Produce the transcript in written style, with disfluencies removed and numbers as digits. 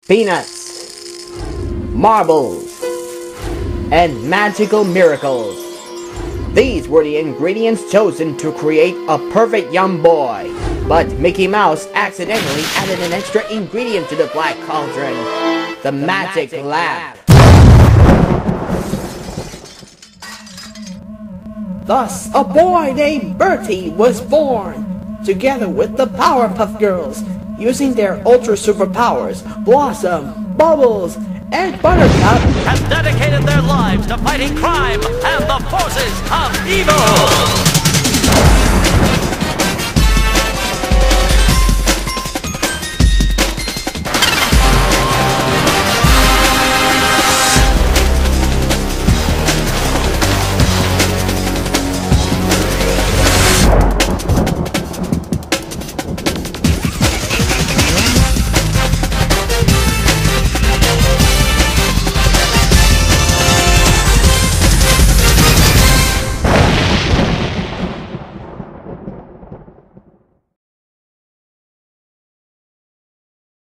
peanuts, marbles, and magical miracles. These were the ingredients chosen to create a perfect young boy. But Mickey Mouse accidentally added an extra ingredient to the Black Cauldron: the magic lamp. Thus, a boy named Bertie was born, together with the Powerpuff Girls, using their ultra superpowers. Blossom, Bubbles, and Buttercup have dedicated their lives to fighting crime and the forces of evil!